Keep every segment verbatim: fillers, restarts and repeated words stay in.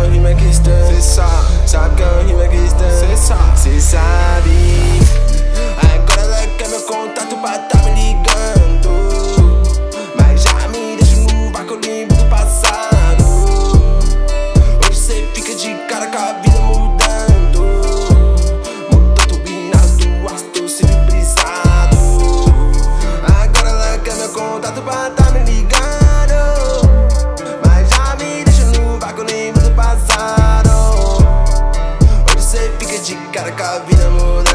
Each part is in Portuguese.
o Rimex Lr, cê sabe. Sabe que é o Rimex Lr, cê sabe. Cê sabe. Agora ela quer meu contato pra tá me ligando, mas já me deixa no vácuo limbo do passado. Hoje cê fica de cara com a vida mudando. Mudou turbinado do astro sempre brisado. Agora ela quer meu contato pra tá me ligando, mas já me deixa no vácuo limbo do passado. Hoje cê fica de cara com a vida mudando.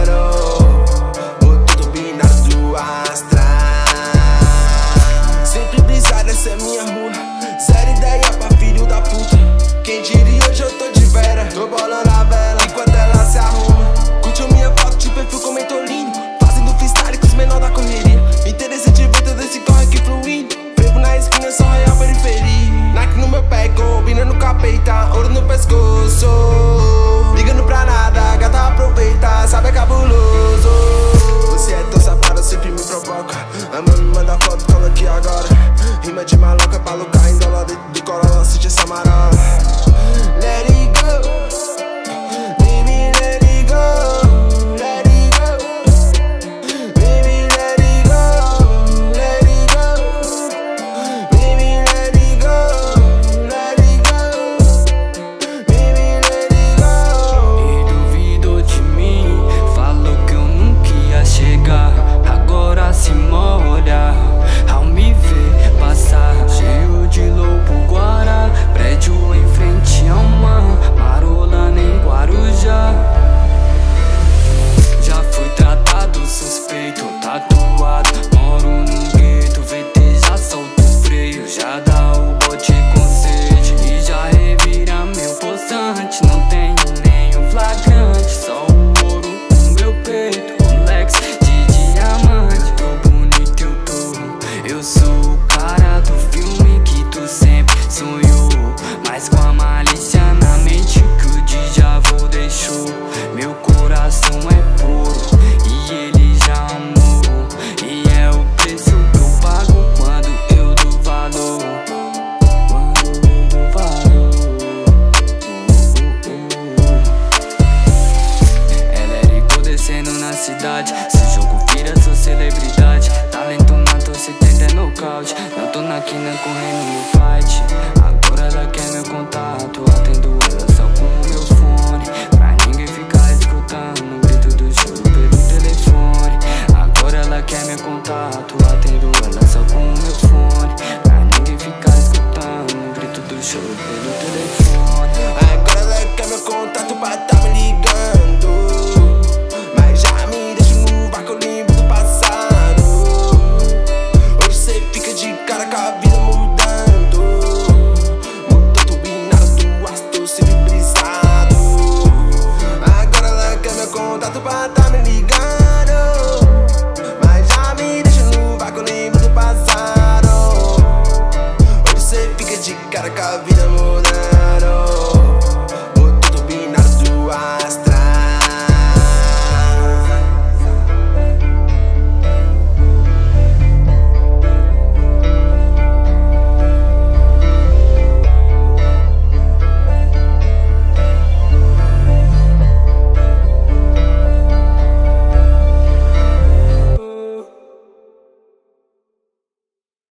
Essa é minha rua, zero ideia pra filho da puta. Quem diria hoje eu tô de vera, tô bolando a vela enquanto ela se arruma. Curtiu minha foto de perfil, comentou lindo, fazendo freestyle com os menor da correria. Interesse de ver todo esse corre aqui fluindo. Frevo na esquina, só real periferia. Nike no meu pé, combinando com a peita, ouro no pescoço. Ligando pra nada, gata aproveita, sabe é cabuloso. Você é tão safado, sempre me provoca. Ama me manda foto, cola aqui agora. Rima de maloca pra loucar em dólar dentro do Corolla, sente essa marola. Let it go, baby, let it go, let it go, baby, let it go, let it go, baby, let it go, let it go, baby, let it go. E duvidou de mim, falou que eu nunca ia chegar. Agora se molha ao me ver passar, cheio de lobo guará, prédio em frente a uma marola nem Guarujá. Já fui tratado suspeito, tatuado, moro num gueto, V T já solta o freio, já dá o bote com sede e já revira meu poçante. Não tenho nenhum flagrante, só o ouro no meu peito, um Lex de diamante. Tô bonito, eu tô, eu sou o cara do filme que tu sempre sonhou, mas com a malícia na mente que o déjà vu deixou. Meu coração